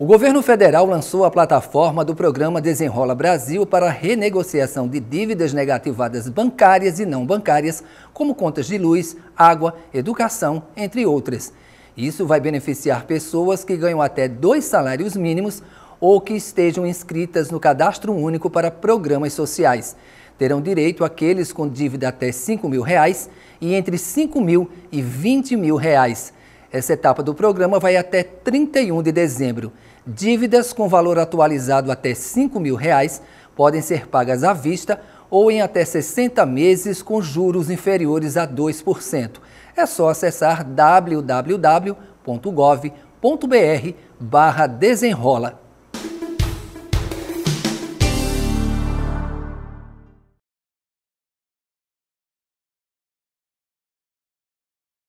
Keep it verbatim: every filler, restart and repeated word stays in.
O governo federal lançou a plataforma do programa Desenrola Brasil para a renegociação de dívidas negativadas bancárias e não bancárias, como contas de luz, água, educação, entre outras. Isso vai beneficiar pessoas que ganham até dois salários mínimos ou que estejam inscritas no Cadastro Único para programas sociais. Terão direito aqueles com dívida até cinco mil reais e entre cinco mil e vinte mil reais. Essa etapa do programa vai até trinta e um de dezembro. Dívidas com valor atualizado até cinco mil reais podem ser pagas à vista ou em até sessenta meses com juros inferiores a dois por cento. É só acessar w w w ponto gov ponto br barra desenrola.